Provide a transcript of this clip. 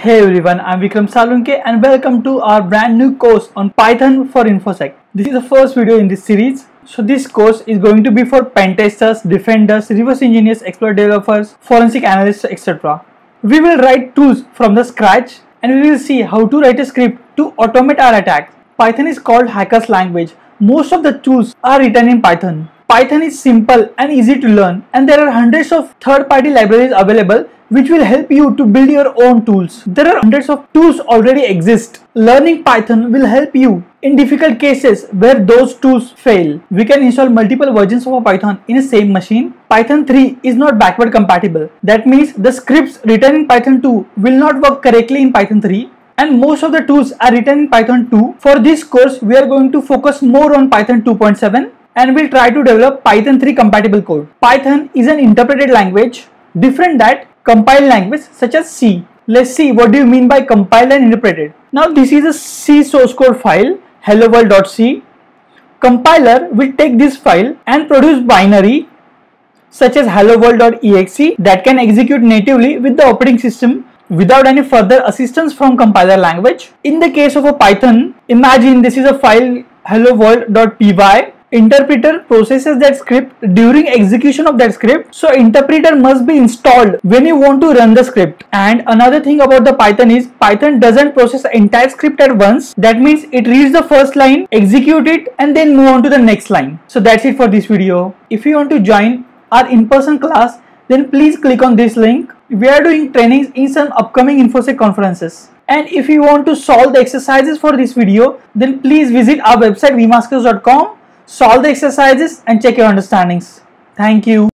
Hey everyone, I'm Vikram Salunke and welcome to our brand new course on Python for InfoSec. This is the first video in this series. So this course is going to be for pentesters, defenders, reverse engineers, exploit developers, forensic analysts, etc. We will write tools from the scratch and we will see how to write a script to automate our attacks. Python is called hacker's language. Most of the tools are written in Python. Python is simple and easy to learn, and there are hundreds of third-party libraries available which will help you to build your own tools. There are hundreds of tools already exist. Learning Python will help you in difficult cases where those tools fail. We can install multiple versions of Python in a same machine. Python 3 is not backward compatible. That means the scripts written in Python 2 will not work correctly in Python 3. And most of the tools are written in Python 2. For this course, we are going to focus more on Python 2.7 and we'll try to develop Python 3 compatible code. Python is an interpreted language, different that compiled language such as C. Let's see what do you mean by compiled and interpreted. Now this is a C source code file, helloworld.c. Compiler will take this file and produce binary such as helloworld.exe that can execute natively with the operating system without any further assistance from compiler language. In the case of a Python, imagine this is a file helloworld.py. Interpreter processes that script during execution of that script. So interpreter must be installed when you want to run the script. And another thing about the Python is Python doesn't process the entire script at once. That means it reads the first line, execute it, and then move on to the next line. So that's it for this video. If you want to join our in-person class, then please click on this link. We are doing trainings in some upcoming InfoSec conferences. And if you want to solve the exercises for this video, then please visit our website vmaskers.com, solve the exercises and check your understandings. Thank you.